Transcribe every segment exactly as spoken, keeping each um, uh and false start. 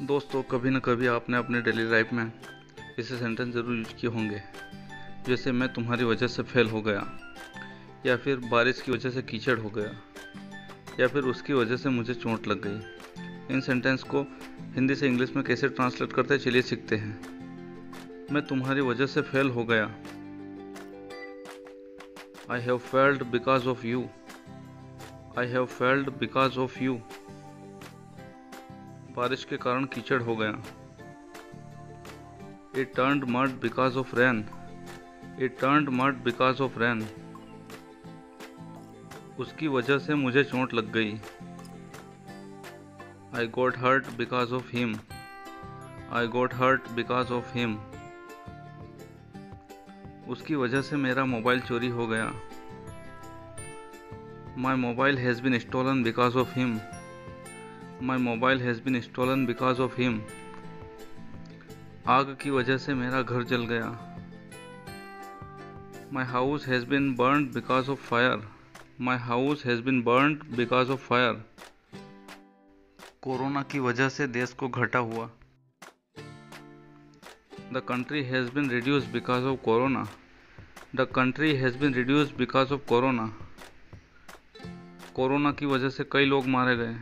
दोस्तों, कभी न कभी आपने अपने डेली लाइफ में ऐसे सेंटेंस ज़रूर यूज किए होंगे, जैसे मैं तुम्हारी वजह से फेल हो गया, या फिर बारिश की वजह से कीचड़ हो गया, या फिर उसकी वजह से मुझे चोट लग गई। इन सेंटेंस को हिंदी से इंग्लिश में कैसे ट्रांसलेट करते हैं, चलिए सीखते हैं। मैं तुम्हारी वजह से फेल हो गया। I have failed because of you. I have failed because of you. बारिश के कारण कीचड़ हो गया। It turned mud because of rain. It turned mud because of rain. उसकी वजह से मुझे चोट लग गई। I got hurt because of him. I got hurt because of him. उसकी वजह से मेरा मोबाइल चोरी हो गया। My mobile has been stolen because of him. My mobile has been stolen because of him. आग की वजह से मेरा घर जल गया। My house has been burned because of fire. My house has been burned because of fire. Corona की वजह से देश को घाटा हुआ। The country has been reduced because of corona. The country has been reduced because of corona. Corona की वजह से कई लोग मारे गए।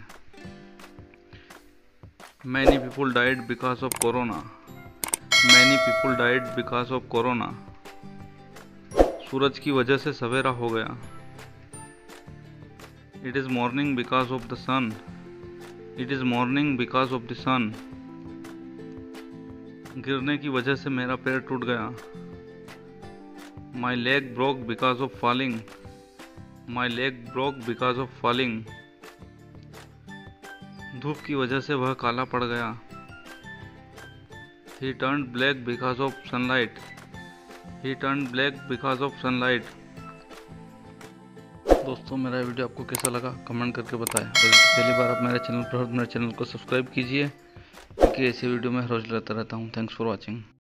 Many people died because of corona. Many people died because of corona. सूरज की वजह से सवेरा हो गया। It is morning because of the sun. It is morning because of the sun. गिरने की वजह से मेरा पैर टूट गया। My leg broke because of falling. My leg broke because of falling. धूप की वजह से वह काला पड़ गया। He turned black because of sunlight. He turned black because of sunlight. दोस्तों, मेरा वीडियो आपको कैसा लगा कमेंट करके बताएं, और पहली बार आप मेरे चैनल पर हो तो मेरे चैनल को सब्सक्राइब कीजिए, क्योंकि ऐसे वीडियो मैं रोज लाता रहता हूँ। Thanks for watching.